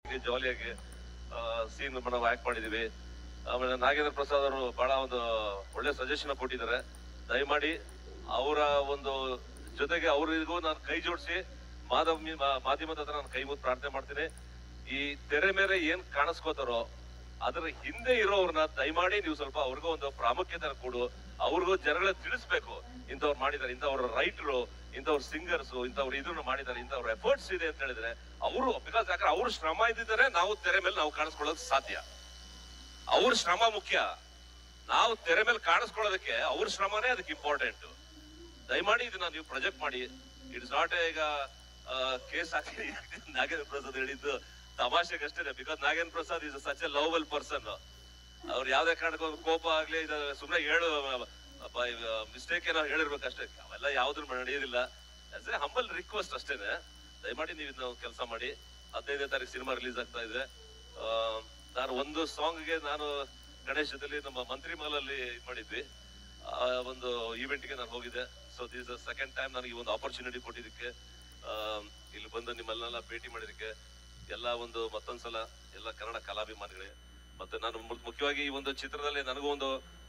ಜಾಲಿಯಾಗಿ scene ನಾವು act ಮಾಡಿದೀವಿ. ಆಮೇಲೆ ನಾಗೇಂದ್ರ ಪ್ರಸಾದ್ ಅವರು ಬಹಳ ಒಂದು ಒಳ್ಳೆ ಸಜೆಷನ್ ಕೊಟ್ಟಿದ್ದಾರೆ. ದಯಮಾಡಿ ಅವರ ಒಂದು ಜೊತೆಗೆ ಅವರಿಗೂ ನಾನು ಕೈ ಜೋಡಿಸಿ ಮಾಧ್ಯಮದ ಹತ್ರ ನಾನು ಕೈ ಮುದ್ದು ಪ್ರಾರ್ಥನೆ ಮಾಡ್ತೀನಿ. ಈ ತೆರೆ ಮೇಲೆ ಏನ್ ಕಾಣಿಸ್ಕೋತಾರೋ ಅದರ ಹಿಂದೆ ಇರೋವ್ರನ್ನ ದಯಮಾಡಿ ನೀವು ಸ್ವಲ್ಪ ಅವ್ರಿಗೂ ಒಂದು ಪ್ರಾಮುಖ್ಯತೆ ಕೊಡು. ಅವ್ರಿಗೂ ಜನಗಳ ತಿಳಿಸ್ಬೇಕು, ಇಂಥವ್ರು ಮಾಡಿದ್ದಾರೆ, ಇಂಥವ್ರ ರೈಟರು, ಇಂಥವ್ರ ಸಿಂಗರ್ಸ್, ಇಂಥವ್ರು ಇದನ್ನು ಮಾಡಿದ್ದಾರೆ, ಇಂಥವ್ರ ಎಫರ್ಟ್ಸ್ ಇದೆ ಅಂತ ಹೇಳಿದ್ರೆ ಅವರು ಬಿಕಾಸ್ ಯಾಕಂದ್ರೆ ಅವ್ರ ಶ್ರಮ ಇದ್ದಿದ್ದಾರೆ ನಾವು ತೆರೆ ಮೇಲೆ ನಾವು ಕಾಣಿಸ್ಕೊಳ್ಳೋದು ಸಾಧ್ಯ. ಅವ್ರ ಶ್ರಮ ಮುಖ್ಯ. ನಾವು ತೆರೆ ಮೇಲೆ ಕಾಣಿಸ್ಕೊಳ್ಳೋದಕ್ಕೆ ಅವ್ರ ಶ್ರಮನೇ ಅದಕ್ಕೆ ಇಂಪಾರ್ಟೆಂಟ್. ದಯಮಾಡಿ ಇದನ್ನ ನೀವು ಪ್ರೊಜೆಕ್ಟ್ ಮಾಡಿ. ಇಟ್ಸ್ ನಾಟ್ ಈಗ ಕೇಸ್ ಹಾಕಿ ನಾಗೇಂದ್ರ ಪ್ರಸಾದ್ ಹೇಳಿದ್ದು ತಮಾಷೆಗಷ್ಟೇ. Because Nagendra Prasad is such a lovable person. ಅವ್ರು ಯಾವ್ದೇ ಕಾರಣಕ್ಕೂ ಕೋಪ ಆಗ್ಲಿ ಸುಮ್ಮನೆ ಹೇಳು ಮಿಸ್ಟೇಕ್ ಏನೋ ಹೇಳಿರ್ಬೇಕಷ್ಟೇ. ಅವೆಲ್ಲ ಯಾವ್ದು ನಡೆಯೋದಿಲ್ಲ. ಆಸ್ ಎ ಹಂಬಲ್ ರಿಕ್ವೆಸ್ಟ್ ಅಷ್ಟೇನೆ. ದಯಮಾಡಿ ನೀವು ಇದನ್ನ ಕೆಲಸ ಮಾಡಿ. 15ನೇ ತಾರೀಕು ಸಿನಿಮಾ ರಿಲೀಸ್ ಆಗ್ತಾ ಇದೆ. ನಾನು ಒಂದು ಸಾಂಗ್ಗೆ ನಾನು ಗಣೇಶ್ ಜೊತೆಲಿ ನಮ್ಮ ಮಂತ್ರಿ ಮಹಲಲ್ಲಿ ಮಾಡಿದ್ವಿ. ಒಂದು ಈವೆಂಟ್ಗೆ ನಾನು ಹೋಗಿದ್ದೆ. So this is second time ನನಗೆ ಒಂದು ಆಪರ್ಚುನಿಟಿ ಕೊಟ್ಟಿದ್ದಕ್ಕೆ, ಇಲ್ಲಿ ಬಂದು ನಿಮ್ಮನ್ನೆಲ್ಲ ಭೇಟಿ ಮಾಡಿದಕ್ಕೆ ಎಲ್ಲ ಒಂದು ಮತ್ತೊಂದ್ಸಲ ಎಲ್ಲ ಕನ್ನಡ ಕಲಾಭಿಮಾನಿಗಳೇ. ಮತ್ತೆ ನಾನು ಮುಖ್ಯವಾಗಿ ಈ ಒಂದು ಚಿತ್ರದಲ್ಲಿ ನನಗೂ ಒಂದು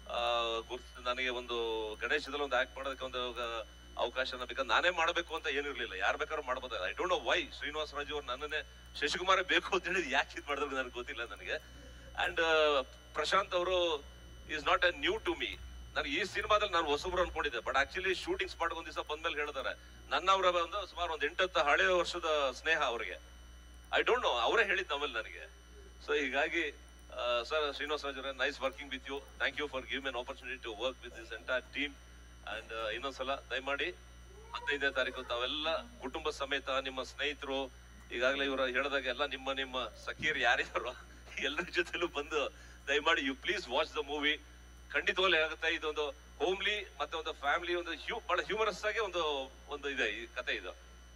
ನನಗೆ ಒಂದು ಗಣೇಶದಲ್ಲಿ ಒಂದು ಆಕ್ಟ್ ಮಾಡೋದಕ್ಕೆ ಒಂದು ಅವಕಾಶನ ಬೇಕಾದ್ರೆ ನಾನೇ ಮಾಡಬೇಕು ಅಂತ ಏನಿರ್ಲಿಲ್ಲ, ಯಾರು ಬೇಕಾದ್ರೂ ಮಾಡ್ಬೋದು. I don't know why Srinivasa Raju ಅವ್ರು ನನ್ನನ್ನೇ ಶಶಿಕುಮಾರೇ ಬೇಕು ಅಂತ ಹೇಳಿದ್ ಯಾಕೆ ಇದು ಮಾಡಿದ್ರು ನನಗೆ ಗೊತ್ತಿಲ್ಲ ನನಗೆ. ಅಂಡ್ ಪ್ರಶಾಂತ್ ಅವರು is not a new to me. ನನಗೆ ಈ ಸಿನಿಮಾದಲ್ಲಿ ನಾನು ಹೊಸಬ್ರು ಅನ್ಕೊಂಡಿದ್ದೆ, ಬಟ್ ಆಕ್ಚುಲಿ ಶೂಟಿಂಗ್ ಸ್ಪಾಟ್ ಒಂದ್ ದಿವಸ ಬಂದ್ಮೇಲೆ ಹೇಳಿದಾರೆ ನನ್ನವರ ಒಂದು ಸುಮಾರು ಒಂದು 8 ಹಳೆಯ ವರ್ಷದ ಸ್ನೇಹ ಅವ್ರಿಗೆ. ಐ ಡೋಂಟ್ ನೋ, ಅವರೇ ಹೇಳಿದ್ ನಮ್ಮಲ್ಲಿ ನನಗೆ. ಸೊ ಹೀಗಾಗಿ ಸರ್ ಶ್ರೀನಿವಾಸ ರಾಜ್ ಅವರೇ, nice working with you. Thank you for give me an opportunity to work with this entire team. And ಇನ್ನೊಂದ್ಸಲ ದಯಮಾಡಿ 15ನೇ ತಾರೀಕು ತಾವೆಲ್ಲ ಕುಟುಂಬ ಸಮೇತ ನಿಮ್ಮ ಸ್ನೇಹಿತರು, ಈಗಾಗಲೇ ಇವರು ಹೇಳಿದಾಗ ಎಲ್ಲ ನಿಮ್ಮ ಸಖೀರ್ ಯಾರಿದಾರೋ ಎಲ್ಲರ ಜೊತೆಲೂ ಬಂದು ದಯಮಾಡಿ you please watch the movie. ಖಂಡಿತವಾಗ್ಲೂ ಆಗುತ್ತೆ. ಇದೊಂದು ಹೋಮ್ಲಿ ಮತ್ತೆ ಒಂದು ಫ್ಯಾಮಿಲಿ ಒಂದು ಬಹಳ ಹ್ಯೂಮರಸ್ ಆಗಿ ಒಂದು ಇದೆ ಈ ಕತೆ. ಇದು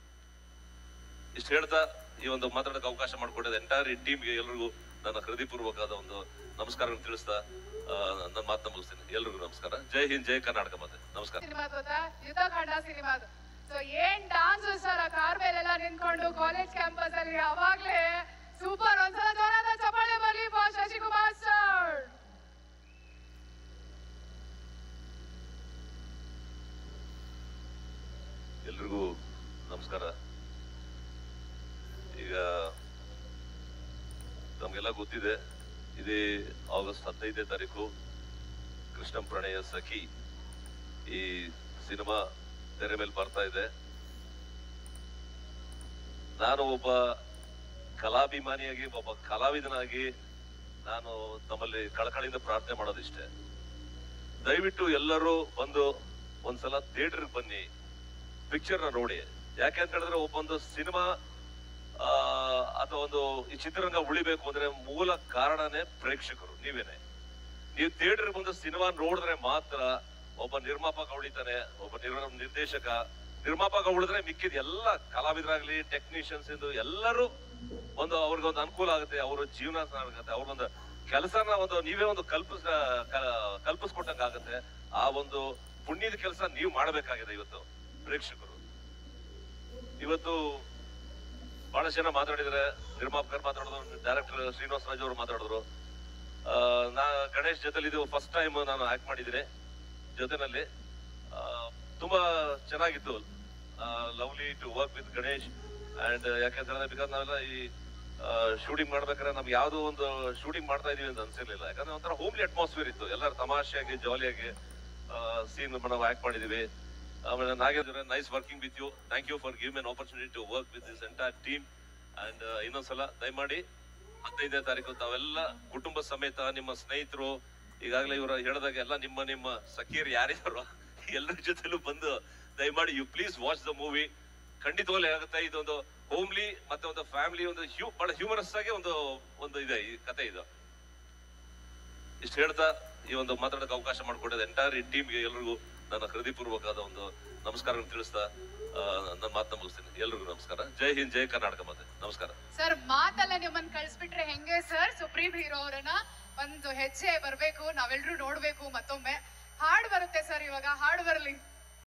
ಇಷ್ಟು ಹೇಳ್ತಾ ಈ ಒಂದು ಮಾತಾಡೋಕೆ ಅವಕಾಶ ಮಾಡಿಕೊಟ್ಟಿದೆ ಎಂಟೈರ್ ಟೀಮ್ಗೆ ಎಲ್ರಿಗೂ ನನ್ನ ಹೃದಯಪೂರ್ವಕವಾದ ಒಂದು ನಮಸ್ಕಾರ ತಿಳಿಸ್ತಾ ನನ್ನ ಮಾತನ್ನ ಮುಗಿಸ್ತೀನಿ. ಎಲ್ರಿಗೂ ನಮಸ್ಕಾರ. ಜೈ ಹಿಂದ್, ಜೈ ಕರ್ನಾಟಕ. ಮತ್ತೆ ನಮಸ್ಕಾರ. ಯುದ್ಧಕಾಂಡ ಸಿನಿಮಾದು ಸೊ ಏನ್ ಡಾನ್ಸ್ ಸರ್ ಆ ಕಾರ್ ಮೇಲೆಲ್ಲ ನಿಂತ್ಕೊಂಡು ಕಾಲೇಜ್ ಕ್ಯಾಂಪಸ್ ಅಲ್ಲಿ ಅವಾಗ್ಲೇ ಸೂಪರ್. ಒಂದ್ಸಲ ಜೋರಾದ ಚಪ್ಪಾಳೆ ಬರ್ಲಿ ಫಾರ್ ಶಶಿಕುಮಾರ್ ಸರ್. ಎಲ್ರಿಗೂ ನಮಸ್ಕಾರ. ಈಗ ನಮ್ಗೆಲ್ಲ ಗೊತ್ತಿದೆ, ಇದೇ ಆಗಸ್ಟ್ 15ನೇ ತಾರೀಕು ಕೃಷ್ಣ ಪ್ರಣಯ ಸಖಿ ಈ ಸಿನಿಮಾ ತೆರೆ ಮೇಲೆ ಬರ್ತಾ ಇದೆ. ನಾನು ಒಬ್ಬ ಕಲಾಭಿಮಾನಿಯಾಗಿ, ಒಬ್ಬ ಕಲಾವಿದನಾಗಿ ನಾನು ತಮ್ಮಲ್ಲಿ ಕಳಕಳಿಯಿಂದ ಪ್ರಾರ್ಥನೆ ಮಾಡೋದಿಷ್ಟೇ. ದಯವಿಟ್ಟು ಎಲ್ಲರೂ ಬಂದು ಒಂದ್ಸಲ ಥಿಯೇಟರ್ಗೆ ಬನ್ನಿ, ಪಿಕ್ಚರ್ನ ನೋಡಿ. ಯಾಕೆ ಅಂತ ಹೇಳಿದ್ರೆ ಒಬ್ಬೊಂದು ಸಿನಿಮಾ ಅಥವಾ ಒಂದು ಈ ಚಿತ್ರರಂಗ ಉಳಿಬೇಕು ಅಂದ್ರೆ ಮೂಲ ಕಾರಣನೇ ಪ್ರೇಕ್ಷಕರು, ನೀವೇನೆ. ನೀವು ಥಿಯೇಟರ್ ಬಂದು ಸಿನಿಮಾ ನೋಡಿದ್ರೆ ಮಾತ್ರ ಒಬ್ಬ ನಿರ್ಮಾಪಕ ಉಳಿತಾನೆ, ಒಬ್ಬ ನಿರ್ಮಾಪಕ ಉಳಿದ್ರೆ ಮಿಕ್ಕಿದ ಎಲ್ಲ ಕಲಾವಿದರಾಗ್ಲಿ, ಟೆಕ್ನಿಷಿಯನ್ಸ್ ಇಂದು ಎಲ್ಲರೂ ಒಂದು ಅವ್ರಿಗೊಂದು ಅನುಕೂಲ ಆಗುತ್ತೆ, ಅವ್ರ ಜೀವನ ಆಗುತ್ತೆ, ಅವ್ರಿಗೊಂದು ಕೆಲಸನ ಒಂದು ನೀವೇ ಒಂದು ಕಲ್ಪಿಸ್ಕೊಟ್ಟಂಗ ಆಗುತ್ತೆ. ಆ ಒಂದು ಪುಣ್ಯದ ಕೆಲಸ ನೀವು ಮಾಡ್ಬೇಕಾಗಿದೆ. ಇವತ್ತು ಪ್ರೇಕ್ಷಕರು ಇವತ್ತು ಬಹಳಷ್ಟು ಜನ ಮಾತಾಡಿದ್ರೆ, ನಿರ್ಮಾಪಕರು ಮಾತಾಡಿದ್ರು, ಡೈರೆಕ್ಟರ್ ಶ್ರೀನಿವಾಸ ರಾಜ್ ಅವರು ಮಾತಾಡಿದ್ರು. ನಾ ಗಣೇಶ್ ಜೊತೆಲಿ ಇದು ಫಸ್ಟ್ ಟೈಮ್ ನಾನು ಆಕ್ಟ್ ಮಾಡಿದ್ದೀನಿ ಜೊತೆನಲ್ಲಿ. ತುಂಬಾ ಚೆನ್ನಾಗಿತ್ತು. Lovely to work with Ganesh. And ಯಾಕಂದ್ರೆ ಬಿಕಾಸ್ ನಾವೆಲ್ಲ ಈ ಶೂಟಿಂಗ್ ಮಾಡ್ಬೇಕಾದ್ರೆ ನಮ್ಗೆ ಯಾವ್ದೋ ಒಂದು ಶೂಟಿಂಗ್ ಮಾಡ್ತಾ ಇದೀವಿ ಅಂತ ಅನ್ಸಿರ್ಲಿಲ್ಲ. ಯಾಕಂದ್ರೆ ಒಂಥರ ಹೋಮ್ಲಿ ಅಟ್ಮಾಸ್ಫಿಯರ್ ಇತ್ತು. ಎಲ್ಲರೂ ತಮಾಷೆಯಾಗಿ ಜಾಲಿಯಾಗಿ ಸೀನ್ ನಾವು ಆಕ್ಟ್ ಮಾಡಿದೀವಿ. ಆಮೇಲೆ Nagendra, nice working with you. Thank you for give me an opportunity to work with this entire team. And ಇನ್ನೊಂದ್ಸಲ ದಯಮಾಡಿ 15ನೇ ತಾರೀಕು ತಾವೆಲ್ಲ ಕುಟುಂಬ ಸಮೇತ ನಿಮ್ಮ ಸ್ನೇಹಿತರು, ಈಗಾಗಲೇ ಇವರು ಹೇಳಿದಾಗ ಎಲ್ಲ ನಿಮ್ಮ ಸಖೀರ್ ಯಾರಿದಾರೋ ಎಲ್ಲರ ಜೊತೆಲೂ ಬಂದು ದಯಮಾಡಿ you please watch the movie. ಖಂಡಿತವಾಗ್ಲೂ ಆಗುತ್ತೆ. ಇದೊಂದು ಹೋಮ್ಲಿ ಮತ್ತೆ ಒಂದು ಫ್ಯಾಮಿಲಿ ಒಂದು ಬಹಳ ಹ್ಯೂಮರಸ್ ಆಗಿ ಒಂದು ಇದೆ ಈ ಕತೆ. ಇದು ಇಷ್ಟು ಹೇಳ್ತಾ ಈ ಒಂದು ಮಾತಾಡೋಕೆ ಅವಕಾಶ ಮಾಡಿಕೊಟ್ಟಿದೆ ಎಂಟೈರ್ ಟೀಮ್ಗೆ ಎಲ್ರಿಗೂ ನನ್ನ ಹೃದಯಪೂರ್ವಕವಾದ ಒಂದು ನಮಸ್ಕಾರ ತಿಳಿಸ್ತಾ ನನ್ನ ಮಾತನ್ನ ಮುಗಿಸ್ತೀನಿ. ಎಲ್ರಿಗೂ ನಮಸ್ಕಾರ. ಜೈ ಹಿಂದ್, ಜೈ ಕರ್ನಾಟಕ. ಮತ್ತೆ ನಮಸ್ಕಾರ. ಸರ್ ಮಾತಲ್ಲ ನಿಮ್ಮನ್ನ ಕಳ್ಸ್ಬಿಟ್ರೆ ಹೆಂಗೆ ಸರ್? ಸುಪ್ರೀಂ ಹೀರೋ ಅವರನ್ನ ಒಂದು ಹೆಜ್ಜೆ ಬರ್ಬೇಕು, ನಾವೆಲ್ಲರೂ ನೋಡ್ಬೇಕು. ಮತ್ತೊಮ್ಮೆ ಹಾಡು ಬರುತ್ತೆ ಸರ್, ಇವಾಗ ಹಾಡು ಬರಲಿ.